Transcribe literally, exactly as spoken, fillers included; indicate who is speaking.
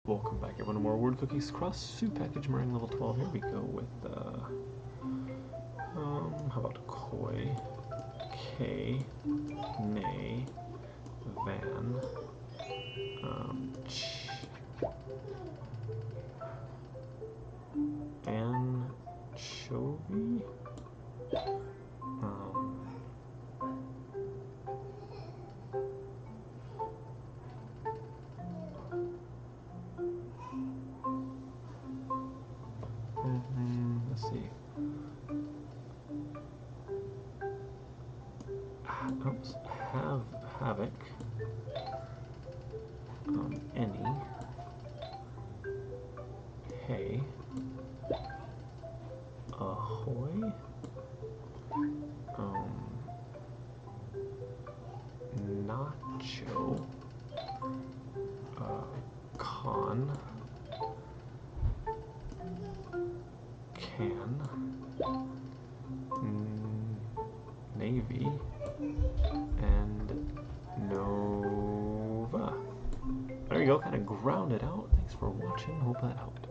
Speaker 1: Welcome back everyone to more Wordcookies cross Sous package Meringue level twelve. Here we go with uh um how about koi, K, nay, van, um ch, anchovy, um Mm, let's see. Oops. Have havoc. Um, any. Hey. Ahoy. Um. Nacho. Uh. Con. Can. Navy. And Nova. There you go, kind of ground it out. Thanks for watching. Hope that helped.